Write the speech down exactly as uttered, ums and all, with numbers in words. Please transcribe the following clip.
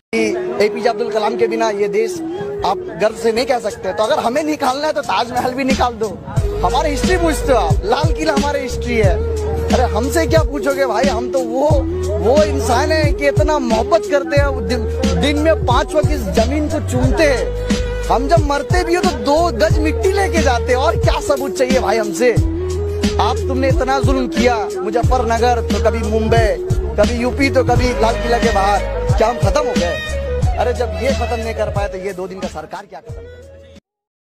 APJ Abdul Kalam के बिना ये देश आप गर्व से नहीं कह सकते। तो अगर हमें निकालना है तो ताजमहल भी निकाल दो। हमारी हिस्ट्री पूछते हो आप, लाल किला हमारी हिस्ट्री है। अरे हमसे क्या पूछोगे भाई, हम तो वो वो इंसान है कि इतना मोहब्बत करते हैं, दिन, दिन में पांच वक्त इस जमीन को चूमते हैं। हम जब मरते भी हो तो दो गज मिट्टी लेके जाते हैं। और क्या सबूत चाहिए भाई हमसे। आप तुमने इतना जुल्म किया, मुजफ्फरनगर तो कभी मुंबई, कभी यूपी तो कभी लाल किला के बाहर। क्या हम खत्म हो गए? अरे जब ये खत्म नहीं कर पाए तो ये दो दिन का सरकार क्या खत्म करे?